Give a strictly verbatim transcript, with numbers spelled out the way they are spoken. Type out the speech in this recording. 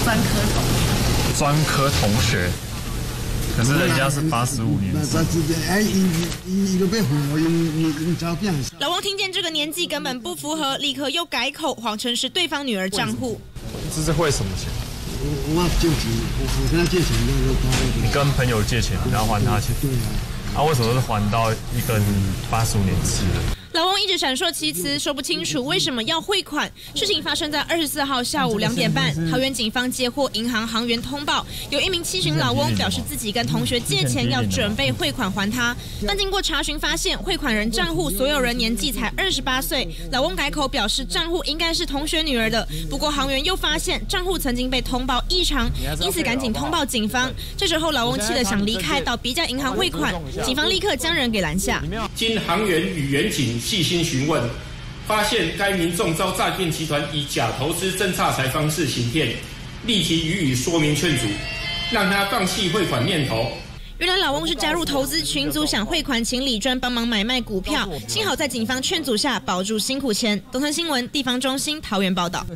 专科同学。 专科同学，可是人家是八十五年生。 哎，伊伊都被火，因因照片。 老翁听见这个年纪根本不符合，立刻又改口，谎称是对方女儿账户。 这是汇什么钱？ 我我借钱，我我跟他借钱，就是你跟朋友借钱，然后还他钱。 对啊。 啊，为什么是还到一个八十五年次的？ 老翁一直闪烁其词，说不清楚为什么要汇款。事情发生在二十四号下午两点半，桃园警方接获银行行员通报，有一名七旬老翁表示自己跟同学借钱，要准备汇款还他。但经过查询发现，汇款人账户所有人年纪才二十八岁。老翁改口表示账户应该是同学女儿的，不过行员又发现账户曾经被通报异常，因此赶紧通报警方。这时候老翁气得想离开，到别家银行汇款，警方立刻将人给拦下。 经行员与员警细心询问，发现该民众遭诈骗集团以假投资真诈财方式行骗，立即予以说明劝阻，让他放弃汇款念头。 原来老翁是加入投资群组，想汇款请李专帮忙买卖股票，幸好在警方劝阻下保住辛苦钱。东森新闻地方中心桃园报道。